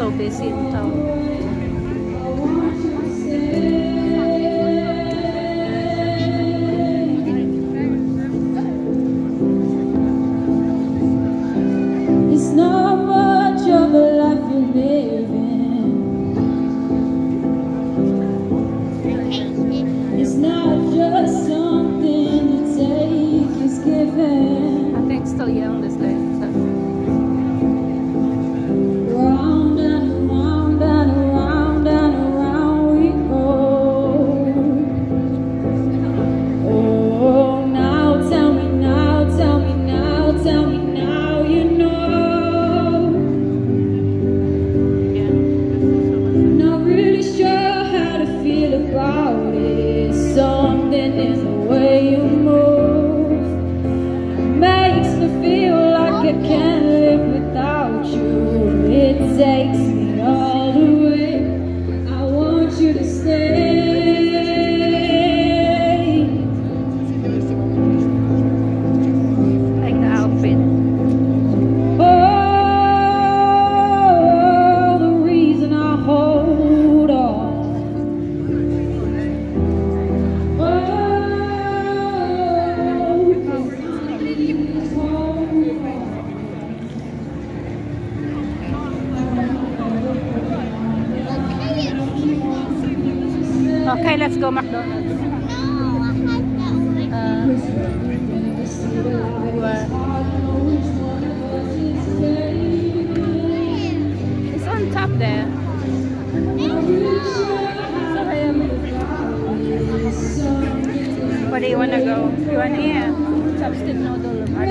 so busy in town. It's not much of a life you're living. It's not just something you take, it's given. I think still young this day. So. Round and around and around and around we go. Oh, now tell me now, tell me now, tell me now you know. Not really sure how to feel about it. Something in the way you move makes me feel like I can't live without you. It takes me all the way. I want you to stay. Like the outfit. Oh, the reason I hold on. Okay, let's go McDonald's. Where? It's on top there. Where do you want to go? You want here? Chopstick noodle.